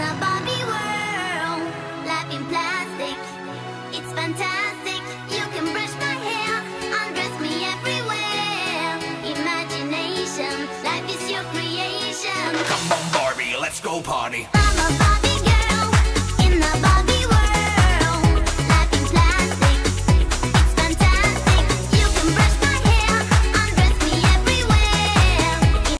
a Barbie world, life in plastic, it's fantastic. You can brush my hair, undress me everywhere. Imagination, life is your creation. Come on, Barbie, let's go party. I'm a Barbie girl in the Barbie